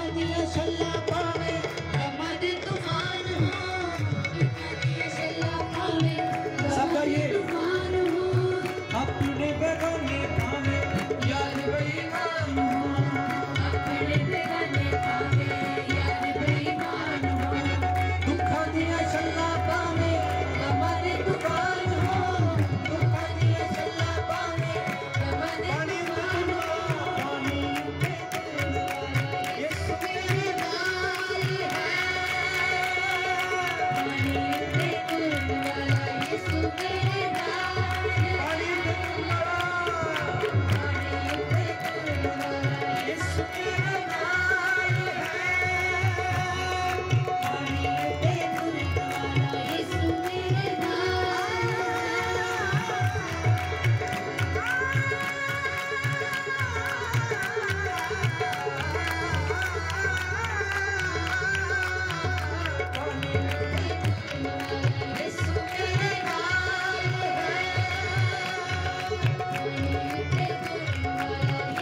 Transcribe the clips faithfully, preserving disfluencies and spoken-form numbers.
दिया शल्ला पावे गमद तूफान हो, दुखा दिया शल्ला पावे गमद तूफान हो, अपने बेगाने पावे यार बेईमान हो, अपने बेगाने पावे यार बेईमान हो, दुखा दिया शल्ला पावे गमद तूफान हो, दुखा दिया शल्ला पावे गमद तूफान हो, पानी यीशु मेरे नाल है, पानी पे चलने वाला यीशु मेरे नाल है, पानी पे चलने वाला यीशु मेरे नाल है, पानी पे चलने वाला यीशु मेरे नाल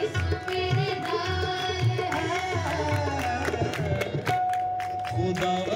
खुदा